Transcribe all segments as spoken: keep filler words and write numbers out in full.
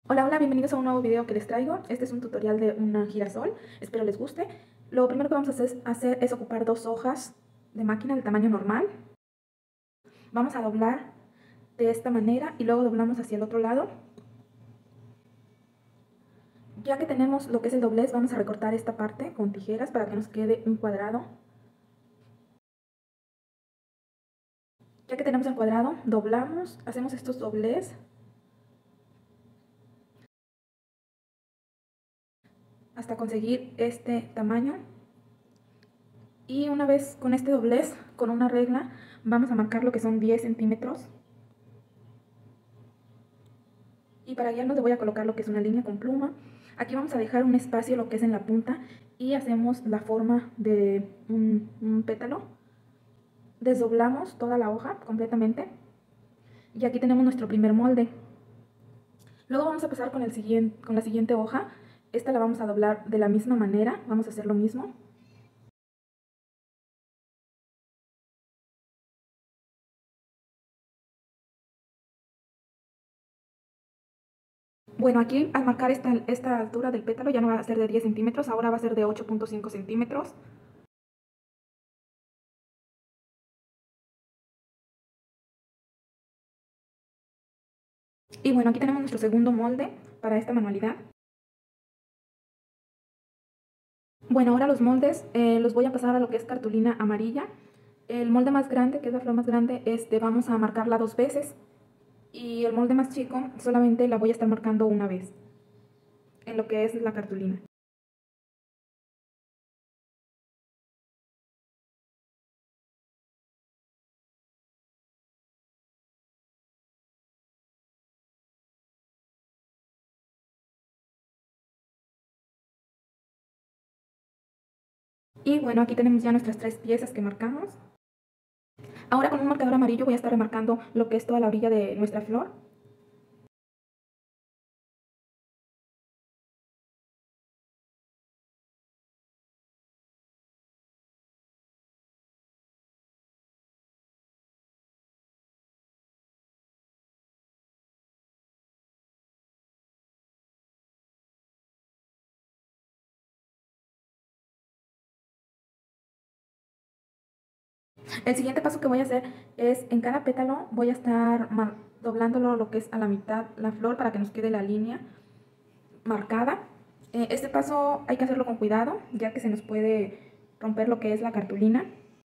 Hola, hola, bienvenidos a un nuevo video que les traigo. Este es un tutorial de un girasol, espero les guste. Lo primero que vamos a hacer, hacer es ocupar dos hojas de máquina de tamaño normal. Vamos a doblar de esta manera y luego doblamos hacia el otro lado. Ya que tenemos lo que es el doblez, vamos a recortar esta parte con tijeras para que nos quede un cuadrado. Ya que tenemos el cuadrado, doblamos, hacemos estos doblez hasta conseguir este tamaño. Y una vez con este doblez, con una regla, vamos a marcar lo que son diez centímetros. Y para guiarnos le voy a colocar lo que es una línea con pluma. Aquí vamos a dejar un espacio lo que es en la punta y hacemos la forma de un, un pétalo. Desdoblamos toda la hoja completamente. Y aquí tenemos nuestro primer molde. Luego vamos a pasar con, el siguiente, con la siguiente hoja. Esta la vamos a doblar de la misma manera. Vamos a hacer lo mismo. Bueno, aquí al marcar esta, esta altura del pétalo ya no va a ser de diez centímetros, ahora va a ser de ocho punto cinco centímetros. Y bueno, aquí tenemos nuestro segundo molde para esta manualidad. Bueno, ahora los moldes eh, los voy a pasar a lo que es cartulina amarilla. El molde más grande, que es la flor más grande, este, vamos a marcarla dos veces. Y el molde más chico solamente la voy a estar marcando una vez, en lo que es la cartulina. Y bueno, aquí tenemos ya nuestras tres piezas que marcamos. Ahora con un marcador amarillo voy a estar remarcando lo que es toda la orilla de nuestra flor. El siguiente paso que voy a hacer es en cada pétalo voy a estar doblándolo lo que es a la mitad la flor para que nos quede la línea marcada. Eh, este paso hay que hacerlo con cuidado ya que se nos puede romper lo que es la cartulina.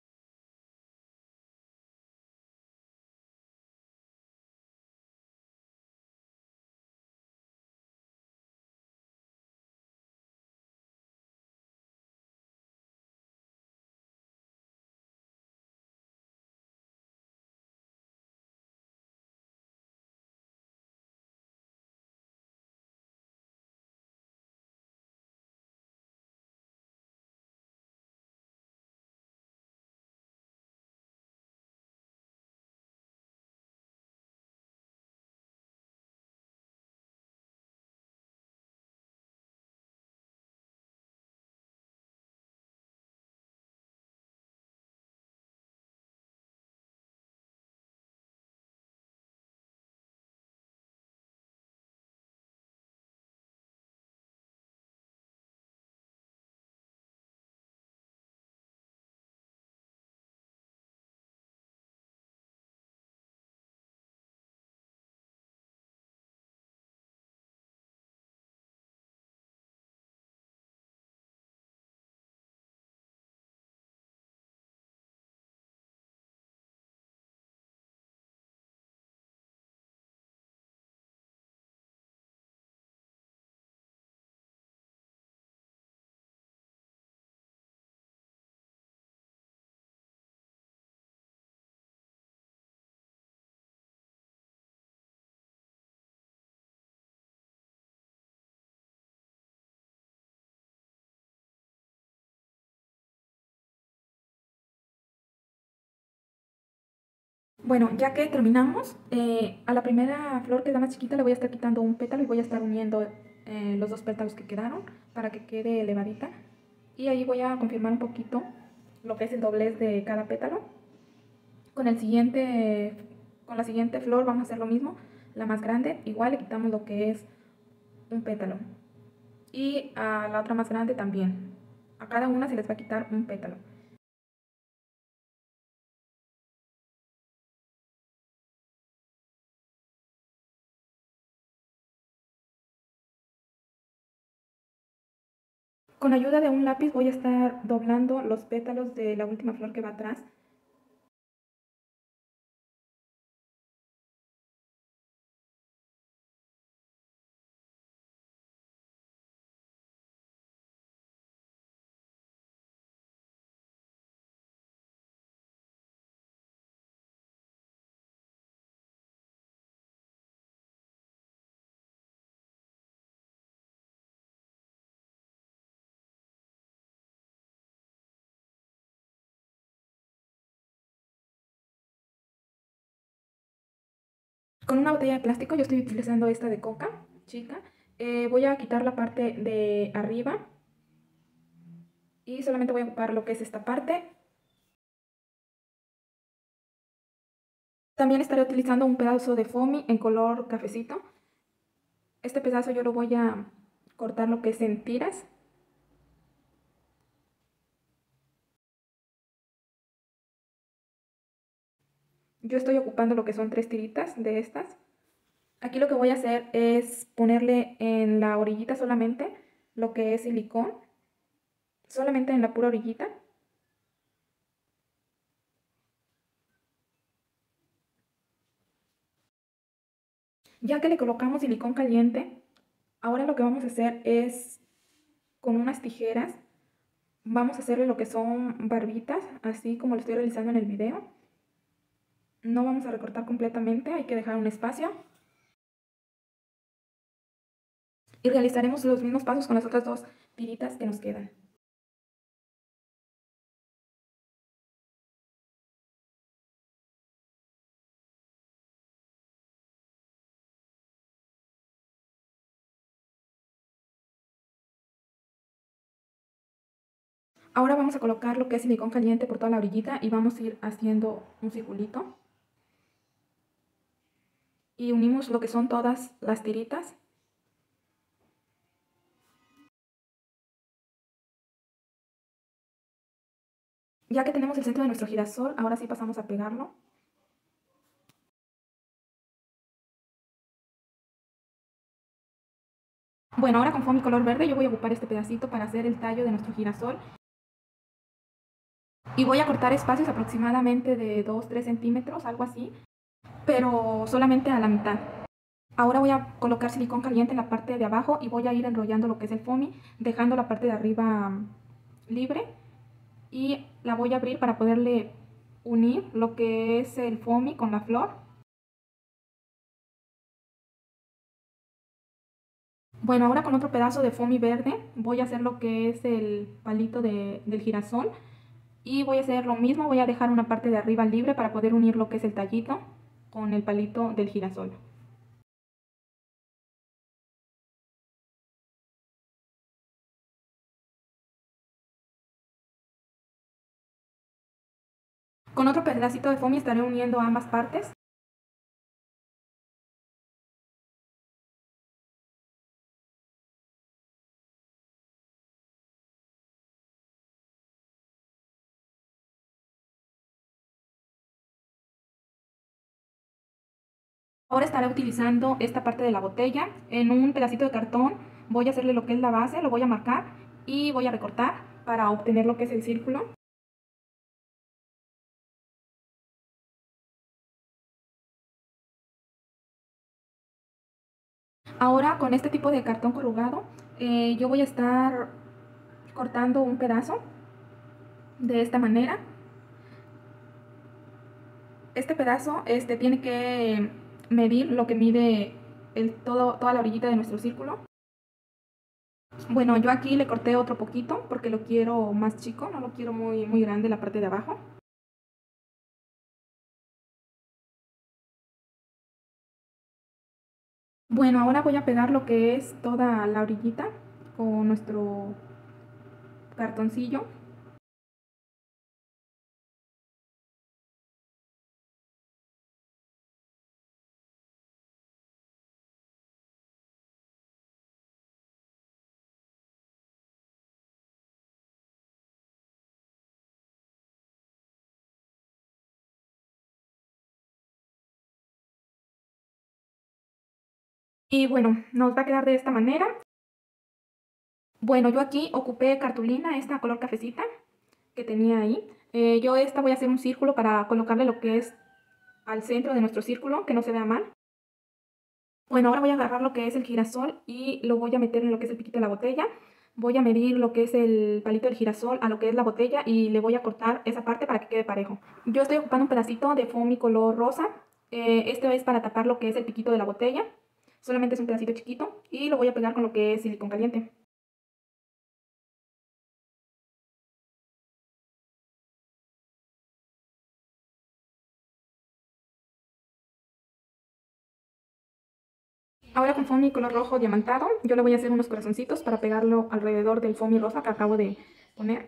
Bueno, ya que terminamos, eh, a la primera flor que es la más chiquita le voy a estar quitando un pétalo y voy a estar uniendo eh, los dos pétalos que quedaron para que quede elevadita. Y ahí voy a confirmar un poquito lo que es el doblez de cada pétalo. Con el siguiente, con la siguiente flor vamos a hacer lo mismo, la más grande, igual le quitamos lo que es un pétalo. Y a la otra más grande también. A cada una se les va a quitar un pétalo. Con ayuda de un lápiz voy a estar doblando los pétalos de la última flor que va atrás. Con una botella de plástico, yo estoy utilizando esta de coca, chica. Eh, voy a quitar la parte de arriba y solamente voy a ocupar lo que es esta parte. También estaré utilizando un pedazo de foamy en color cafecito. Este pedazo yo lo voy a cortar lo que es en tiras. Yo estoy ocupando lo que son tres tiritas de estas. Aquí lo que voy a hacer es ponerle en la orillita solamente lo que es silicón, solamente en la pura orillita. Ya que le colocamos silicón caliente, ahora lo que vamos a hacer es con unas tijeras, vamos a hacerle lo que son barbitas, así como lo estoy realizando en el video. No vamos a recortar completamente, hay que dejar un espacio. Y realizaremos los mismos pasos con las otras dos tiritas que nos quedan. Ahora vamos a colocar lo que es silicón caliente por toda la orillita y vamos a ir haciendo un circulito. Y unimos lo que son todas las tiritas. Ya que tenemos el centro de nuestro girasol, ahora sí pasamos a pegarlo. Bueno, ahora con foamy color verde yo voy a ocupar este pedacito para hacer el tallo de nuestro girasol. Y voy a cortar espacios aproximadamente de dos a tres centímetros, algo así, pero solamente a la mitad. Ahora voy a colocar silicón caliente en la parte de abajo y voy a ir enrollando lo que es el foamy, dejando la parte de arriba um, libre. Y la voy a abrir para poderle unir lo que es el foamy con la flor. Bueno, ahora con otro pedazo de foamy verde voy a hacer lo que es el palito de, del girasol. Y voy a hacer lo mismo, voy a dejar una parte de arriba libre para poder unir lo que es el tallito con el palito del girasol. Con otro pedacito de foamy estaré uniendo ambas partes. Ahora estaré utilizando esta parte de la botella. En un pedacito de cartón voy a hacerle lo que es la base, lo voy a marcar y voy a recortar para obtener lo que es el círculo. Ahora con este tipo de cartón corrugado eh, yo voy a estar cortando un pedazo de esta manera. Este pedazo este, tiene que medir lo que mide el, todo, toda la orillita de nuestro círculo. Bueno, yo aquí le corté otro poquito porque lo quiero más chico, no lo quiero muy, muy grande la parte de abajo. Bueno, ahora voy a pegar lo que es toda la orillita con nuestro cartoncillo. Y bueno, nos va a quedar de esta manera. Bueno, yo aquí ocupé cartulina, esta color cafecita que tenía ahí. Eh, yo esta voy a hacer un círculo para colocarle lo que es al centro de nuestro círculo, que no se vea mal. Bueno, ahora voy a agarrar lo que es el girasol y lo voy a meter en lo que es el piquito de la botella. Voy a medir lo que es el palito del girasol a lo que es la botella y le voy a cortar esa parte para que quede parejo. Yo estoy ocupando un pedacito de foamy color rosa. Eh, esto es para tapar lo que es el piquito de la botella. Solamente es un pedacito chiquito y lo voy a pegar con lo que es silicón caliente. Ahora con foamy color rojo diamantado, yo le voy a hacer unos corazoncitos para pegarlo alrededor del foamy rosa que acabo de poner.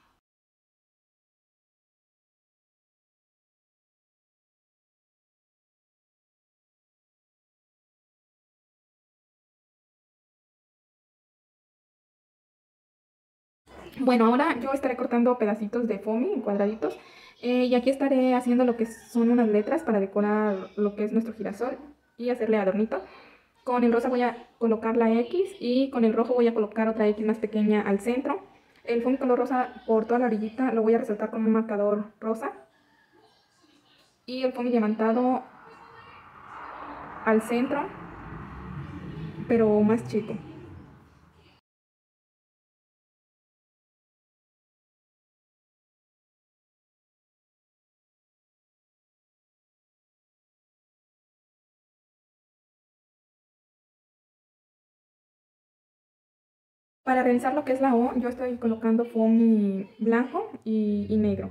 Bueno, ahora yo estaré cortando pedacitos de foamy en cuadraditos eh, y aquí estaré haciendo lo que son unas letras para decorar lo que es nuestro girasol y hacerle adornito. Con el rosa voy a colocar la X y con el rojo voy a colocar otra X más pequeña al centro. El foamy color rosa por toda la orillita lo voy a resaltar con un marcador rosa y el foamy diamantado al centro, pero más chico. Para realizar lo que es la O, yo estoy colocando foamy blanco y, y negro.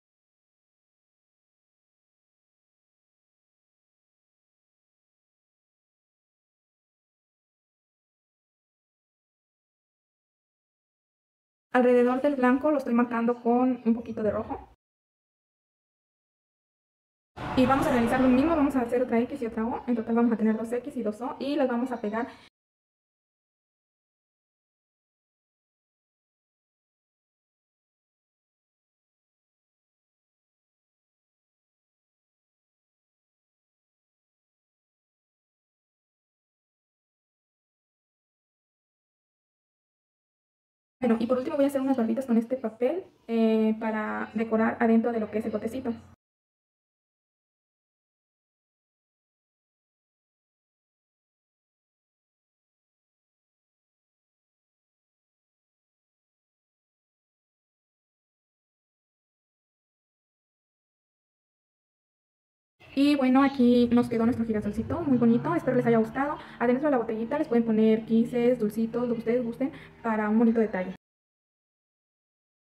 Alrededor del blanco lo estoy marcando con un poquito de rojo. Y vamos a realizar lo mismo, vamos a hacer otra X y otra O. En total vamos a tener dos X y dos O y las vamos a pegar. Bueno, y por último voy a hacer unas barbitas con este papel eh, para decorar adentro de lo que es el botecito. Y bueno, aquí nos quedó nuestro girasolcito, muy bonito, espero les haya gustado. Adentro de la botellita les pueden poner quises, dulcitos, lo que ustedes gusten para un bonito detalle.